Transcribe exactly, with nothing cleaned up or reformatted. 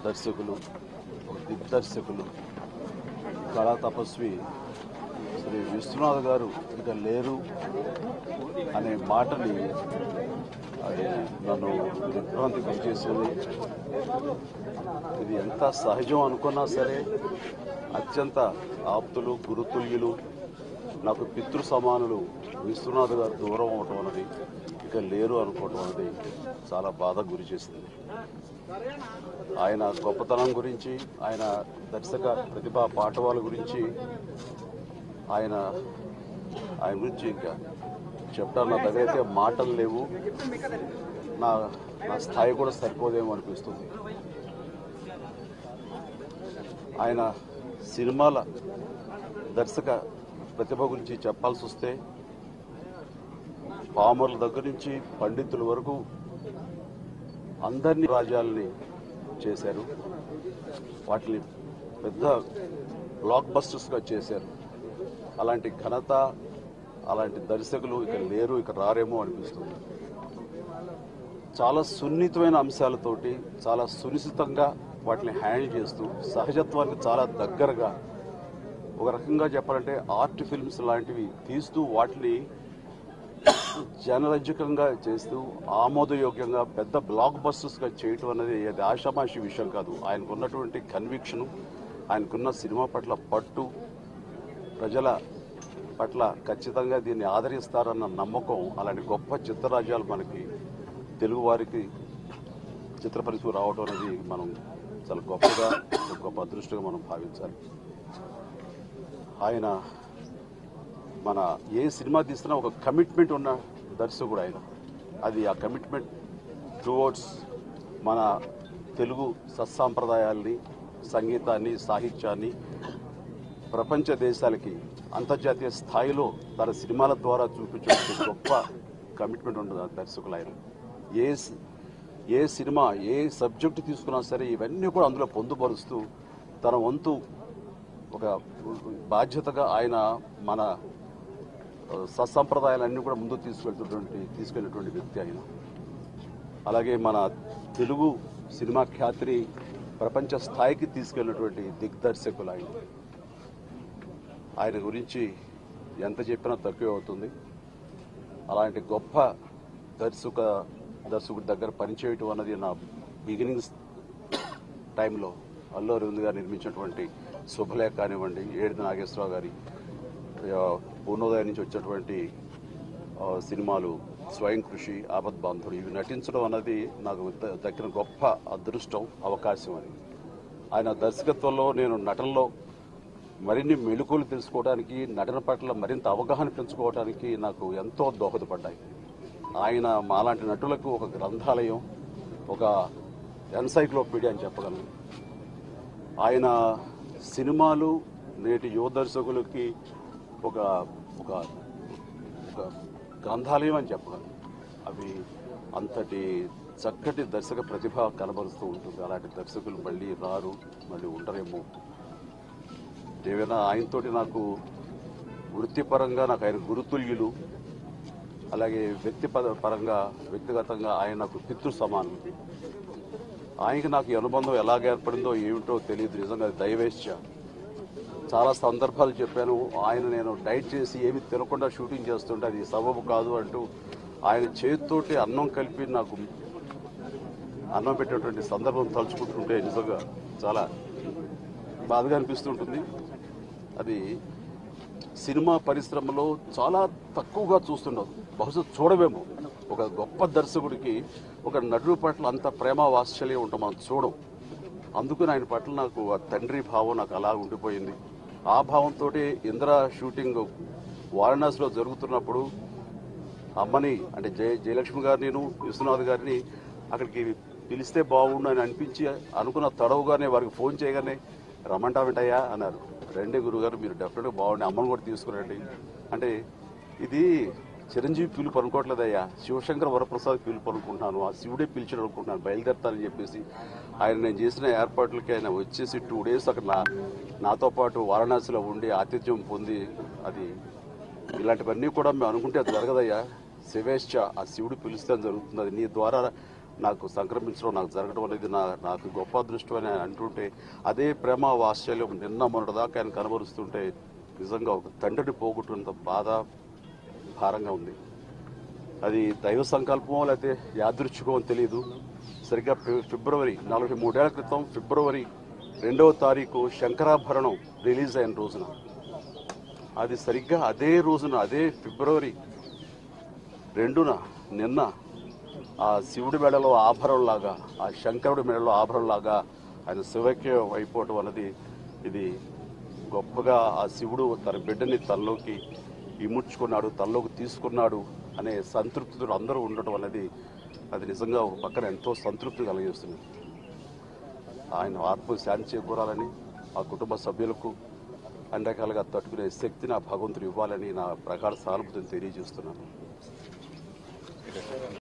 దర్శకులు, దిగ్దర్శకులు, కళా తపస్వి శ్రీ విశ్వనాథ్ గారు ఇక లేరు అనే మాటని అది నన్ను విభ్రాంతి గురి చేసింది. ఇది ఎంత సహజం అనుకున్నా సరే అత్యంత ఆప్తులు, గురుతుల్యులు, నాకు పితృ సమానులు విశ్వనాథ్ గారు దూరం అవటం అనేది, ఇక లేరు అనుకోవటం అనేది చాలా బాధ గురి చేసింది. ఆయన గొప్పతనం గురించి, ఆయన దర్శక ప్రతిభా పాఠవాల గురించి, ఆయన ఆయన గురించి ఇంకా చెప్తాను. నా దగ్గర అయితే మాటలు లేవు. నా నా స్థాయి కూడా సరిపోదేమో అనిపిస్తుంది. ఆయన సినిమాల దర్శక ప్రతిభ గురించి చెప్పాల్సి వస్తే పామర్ల దగ్గర నుంచి పండితుల వరకు అందరినీ రాజ్యాలని చేశారు. వాటిని పెద్ద బ్లాక్ బస్టర్స్గా చేశారు. అలాంటి ఘనత, అలాంటి దర్శకులు ఇక లేరు, ఇక రారేమో అనిపిస్తుంది. చాలా సున్నితమైన అంశాలతోటి చాలా సునిశ్చితంగా వాటిని హ్యాండిల్ చేస్తూ సహజత్వానికి చాలా దగ్గరగా, ఒక రకంగా చెప్పాలంటే ఆర్ట్ ఫిల్మ్స్ లాంటివి తీస్తూ వాటిని జనరంజకంగా చేస్తూ ఆమోదయోగ్యంగా పెద్ద బ్లాక్ బస్టర్స్గా చేయటం అనేది అది ఆషామాషి విషయం కాదు. ఆయనకున్నటువంటి కన్విక్షను, ఆయనకున్న సినిమా పట్ల పట్టు, ప్రజల పట్ల ఖచ్చితంగా దీన్ని ఆదరిస్తారన్న నమ్మకం, అలాంటి గొప్ప చిత్రరాజ్యాలు మనకి తెలుగువారికి చిత్ర పరిస్థితి రావడం అనేది మనం చాలా గొప్పగా, గొప్ప అదృష్టంగా మనం భావించాలి. ఆయన మన ఏ సినిమా తీసినా ఒక కమిట్మెంట్ ఉన్న దర్శకుడు ఆయన. అది ఆ కమిట్మెంట్ టువర్డ్స్ మన తెలుగు సత్సాంప్రదాయాల్ని, సంగీతాన్ని, సాహిత్యాన్ని ప్రపంచ దేశాలకి అంతర్జాతీయ స్థాయిలో తన సినిమాల ద్వారా చూపించే గొప్ప కమిట్మెంట్ ఉంటుంది ఆ దర్శకులు ఆయన. ఏ ఏ సినిమా, ఏ సబ్జెక్టు తీసుకున్నా సరే ఇవన్నీ కూడా అందులో పొందుపరుస్తూ తన వంతు ఒక బాధ్యతగా ఆయన మన సత్సంప్రదాయాలన్నీ కూడా ముందుకు తీసుకెళ్తున్నటువంటి తీసుకెళ్ళినటువంటి వ్యక్తి ఆయన. అలాగే మన తెలుగు సినిమా ఖ్యాతిని ప్రపంచ స్థాయికి తీసుకెళ్ళినటువంటి దిగ్దర్శకులు ఆయన. ఆయన గురించి ఎంత చెప్పినా తక్కువే అవుతుంది. అలాంటి గొప్ప దర్శక దర్శకుడి దగ్గర పనిచేయటం అన్నది నా బిగినింగ్స్ టైంలో అల్లు అరవింద్ గారు నిర్మించినటువంటి శుభలేఖ కానివ్వండి, ఏడిది నాగేశ్వరరావు గారి పూర్ణోదయం నుంచి వచ్చేటువంటి సినిమాలు, స్వయం కృషి, ఆపద్ బాంధుడు, ఇవి నటించడం అన్నది నాకు దక్కిన గొప్ప అదృష్టం, అవకాశం అని. ఆయన దర్శకత్వంలో నేను నటనలో మరిన్ని మెళుకువలు తెలుసుకోవడానికి, నటన పట్ల మరింత అవగాహన పెంచుకోవడానికి నాకు ఎంతో దోహదపడ్డాయి. ఆయన మాలాంటి నటులకు ఒక గ్రంథాలయం, ఒక ఎన్సైక్లోపీడియా అని చెప్పగలను. ఆయన సినిమాలు నేటి యువ దర్శకులకి ఒక ఒక ఒక గ్రంథాలయం అని చెప్పగలను. అవి అంతటి చక్కటి దర్శక ప్రతిభ కనబరుస్తూ ఉంటుంది. అలాంటి దర్శకులు మళ్ళీ రారు, మళ్ళీ ఉండరేమో. ఏవైనా ఆయనతోటి నాకు వృత్తిపరంగా నాకు ఆయన గురుతుల్యులు, అలాగే వ్యక్తి పరంగా వ్యక్తిగతంగా ఆయన నాకు పితృ సమానం. ఆయనకి నాకు ఈ అనుబంధం ఎలాగ ఏర్పడిందో ఏమిటో తెలియదు. నిజంగా దైవేచ్ఛ. చాలా సందర్భాలు చెప్పాను. ఆయన నేను డైట్ చేసి ఏమి తినకుండా షూటింగ్ చేస్తుంటే అది సబబు కాదు అంటూ ఆయన చేతితోటి అన్నం కలిపి నాకు అన్నం పెట్టేటువంటి సందర్భం తలుచుకుంటుంటే నిజంగా చాలా బాధగా అనిపిస్తుంటుంది. అది సినిమా పరిశ్రమలో చాలా తక్కువగా చూస్తున్నాం, బహుశా చూడవేమో. ఒక గొప్ప దర్శకుడికి ఒక నటుడి పట్ల అంత ప్రేమ వాత్సల్యం ఉంటాం మనం చూడం. అందుకని ఆయన పట్ల నాకు ఆ తండ్రి భావం నాకు అలా ఉండిపోయింది. ఆ భావంతో ఇంద్ర షూటింగ్ వారణాసిలో జరుగుతున్నప్పుడు అమ్మని అంటే జయ జయలక్ష్మి గారిని, విశ్వనాథ్ గారిని అక్కడికి పిలిస్తే బాగుండు అని అనిపించి అనుకున్న తడవుగానే వారికి ఫోన్ చేయగానే రమ్మంటావేంటయ్యా అన్నారు. రెండే గురుగారు, మీరు డెఫినెట్గా బాగుండి అమ్మని కూడా తీసుకురండి అంటే, ఇది చిరంజీవి పిలుపు అనుకోవట్లేదయ్యా, శివశంకర వరప్రసాద్ పిలుపు అనుకుంటున్నాను, ఆ శివుడే పిలిచాడు అనుకుంటున్నాను, బయలుదేరతానని చెప్పేసి ఆయన నేను చేసిన ఏర్పాట్లకి ఆయన వచ్చేసి టూ డేస్ అక్కడ నా నాతో పాటు వారణాసిలో ఉండి ఆతిథ్యం పొంది, అది ఇలాంటివన్నీ కూడా మేము అనుకుంటే అది జరగదయ్యా, శివేచ్ఛ, ఆ శివుడు పిలిస్తే జరుగుతుంది, అది నీ ద్వారా నాకు సంక్రమించడం, నాకు జరగడం అనేది నా నాకు గొప్ప అదృష్టం అని అంటుంటే, అదే ప్రేమ వాత్సల్యం నిన్న మొన్నటిదాకా ఆయన కనబరుస్తుంటే నిజంగా ఒక తండ్రిని పోగొట్టుకున్నంత బాధ భారంగా ఉంది. అది దైవ సంకల్పమో లేకపోతే యాదృచ్ఛికమో తెలియదు. సరిగ్గా ఫిబ్రవరి నలభై మూడేళ్ల క్రితం ఫిబ్రవరి రెండవ తారీఖు శంకరాభరణం రిలీజ్ అయిన రోజున, అది సరిగ్గా అదే రోజున అదే ఫిబ్రవరి రెండున నిన్న ఆ శివుడి మెడలో ఆభరణంలాగా, ఆ శంకరుడి మెడలో ఆభరణంలాగా ఆయన శివైక్యం అయిపోవటం అన్నది ఇది గొప్పగా ఆ శివుడు తన బిడ్డని తనలోకి ఇముడ్చుకున్నాడు, తనలోకి తీసుకున్నాడు అనే సంతృప్తితో అందరూ ఉండటం అనేది అది నిజంగా ఒక పక్కన ఎంతో సంతృప్తి కలిగిస్తుంది. ఆయన ఆత్మకు శాంతి చేకూరాలని, ఆ కుటుంబ సభ్యులకు అన్ని రకాలుగా తట్టుకునే శక్తిని ఆ భగవంతుడు ఇవ్వాలని నా ప్రగాఢ సానుభూతిని తెలియజేస్తున్నాను.